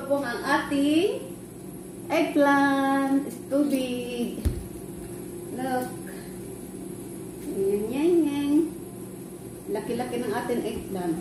Galugong ang ating eggplant. It's too big. Look. Yan. Laki-laki ng ating eggplant.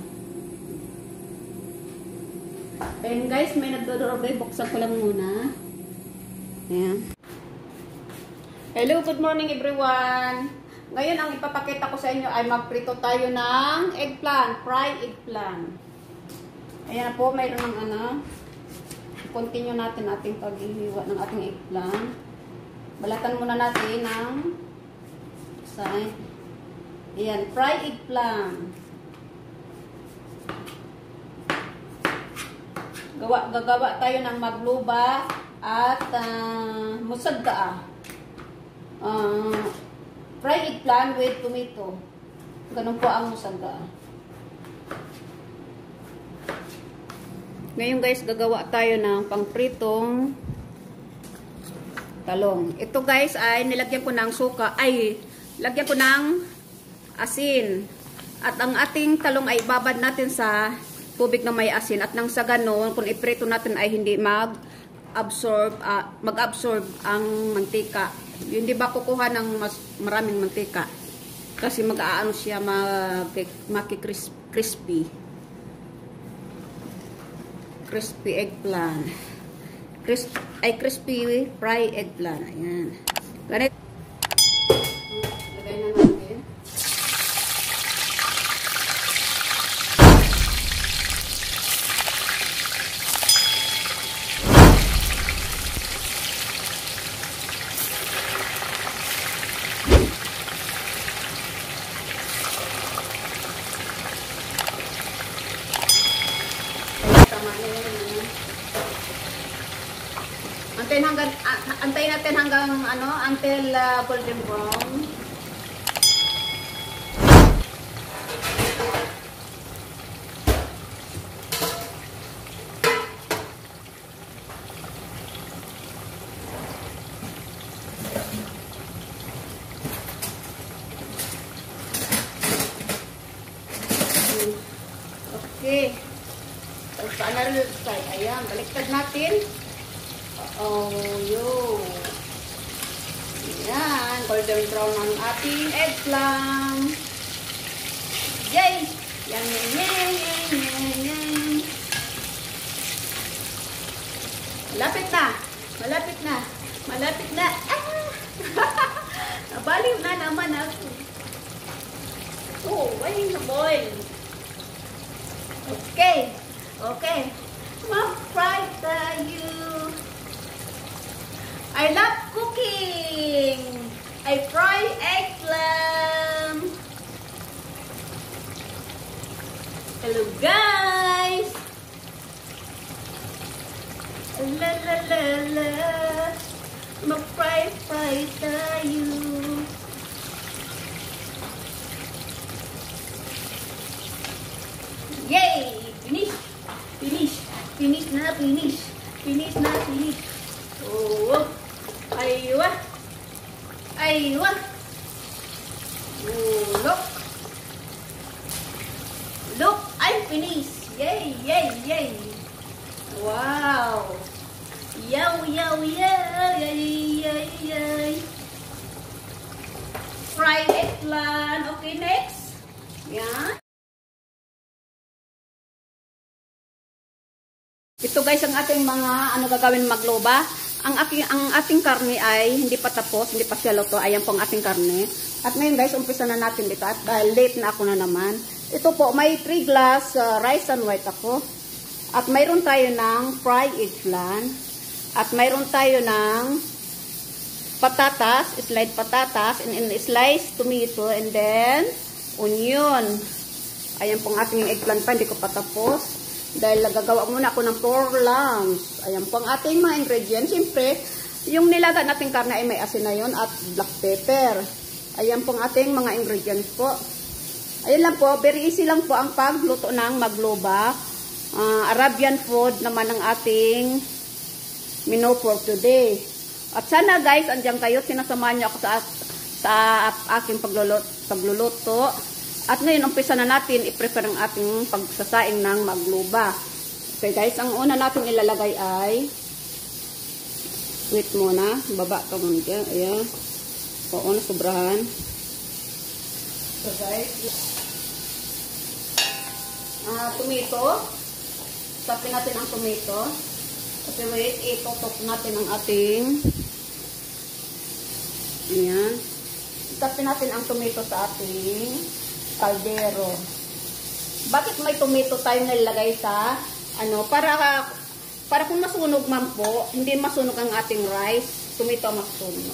Ayan guys, may nagdodoorbell. Buksan ko lang muna. Ayan. Hello, good morning everyone. Ngayon ang ipapakita ko sa inyo ay magprito tayo ng eggplant, fried eggplant. Ayan po, mayroon ng ano. Continue natin ating paghihiwa ng ating eggplant. Balatan muna natin ng side. Ayan, fried eggplant. Gagawa tayo ng magluba at musagda. Fried eggplant with tomato. Ganun po ang musagda. Ngayon guys, gagawa tayo ng pangpritong talong. Ito guys ay nilagyan ko ng suka. Lagyan ko ng asin. At ang ating talong ay babad natin sa tubig na may asin. At nang sa ganon, kung iprito natin ay hindi mag-absorb ang mantika. Hindi ba kukuha ng maraming mantika? Kasi mag-aano siya, maki-crispy. Crispy eggplant. Crispy fried eggplant. Ayan. Ganit. Lagay na natin. Antayin natin hanggang until golden brown. Okay. Sa another side, ayan, baliktad natin. Yun. Ayan, golden brown ang ating eggplant. Yay! Yan. Malapit na. Nabaliw na naman ako. Why na boy? Okay. Ma-fry tayo. I love cooking. I fry eggplant. Hello guys. La. Ma-fry tayo. Yay! Finish na. Aywa. Look, I'm finished. Yay. Wow. Yay. Fried eggplant. Okay, next. Yan. Ito guys ang ating mga gagawin magloba. Ang ating karne ay hindi pa tapos, hindi pa siya luto. Ayan po ang ating karne. At ngayon guys, umpisa na natin dito. At dahil late na ako na naman. Ito po, may 3 glass rice and white ako. At mayroon tayo ng fried eggplant. At mayroon tayo ng patatas, sliced patatas, and sliced tomato, and then onion. Ayan po ang ating eggplant pa, hindi ko pa tapos. Dahil gagawa muna ako ng 4 lambs. Ayan po ang ating mga ingredients. Siyempre, yung nilaga nating karne ay may asin na yun at black pepper. Ayan po ang ating mga ingredients po. Ayan lang po, very easy lang po ang pagluto ng magloba. Arabian food naman ang ating menu for today. At sana guys, andyan kayo, sinasamahan niyo ako sa aking pagluluto. At ngayon, umpisa na natin i-prepare ang ating pagsasaing ng magluba. Okay guys, ang una natin ilalagay ay wait muna, baba ka muna dyan. Ayan. Oo, sobrahan. So guys, tomato. Tapin natin ang tomato. Kasi wait, itutok natin ang ating ayan. Tapin natin ang tomato sa ating kaldero. Bakit may tomato tayo nilagay sa ano, para kung masunog man po, hindi masunog ang ating rice, tomato masunog.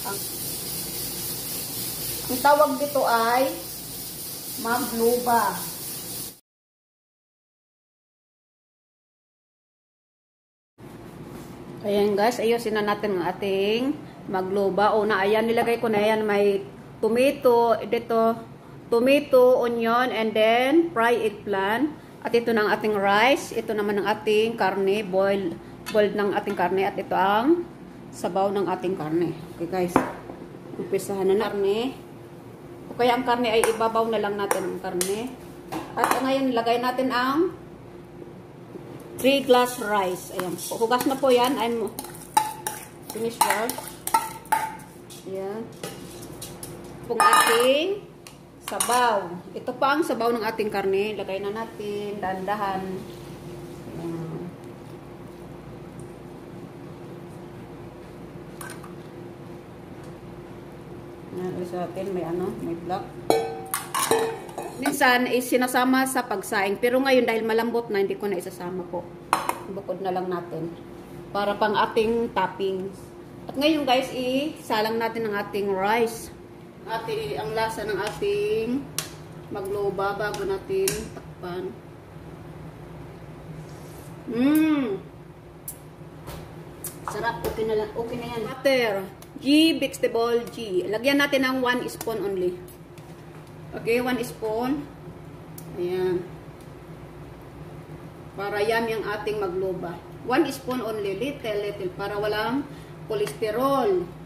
Ang tawag dito ay magluba. Ayan guys, ayusin na natin ang ating magluba. Una, ayan, nilagay ko na yan. May tomato, dito, tomato, onion, and then fried eggplant. At ito na ang ating rice. Ito naman ang ating karne, boiled ng ating karne. At ito ang sabaw ng ating karne. Okay guys, umpisahan na karne. O kaya ang karne ay ibabaw na lang natin ang karne. At ngayon, lagay natin ang 3 glass rice. Ayan. Hugas na po yan. I'm finished wash. Ayan. Pong ating sabaw. Ito pa ang sabaw ng ating karne. Lagay na natin. Dahan-dahan. Ayan. Ayan. Sa atin may ano, may black. Minsan is sinasama sa pagsaing. Pero ngayon dahil malambot na, hindi ko na isasama po. Bukod na lang natin. Para pang ating toppings. At ngayon guys, isalang natin ang ating rice. Ang lasa ng ating magloba bago natin takpan. Sarap. Okay na lang. Okay na yan. Butter. G. Vegetable G. Lagyan natin ng 1 spoon only. Okay, 1 spoon. Ayan. Para yummy ang ating magloba. 1 spoon only. Little. Para walang kolesterol.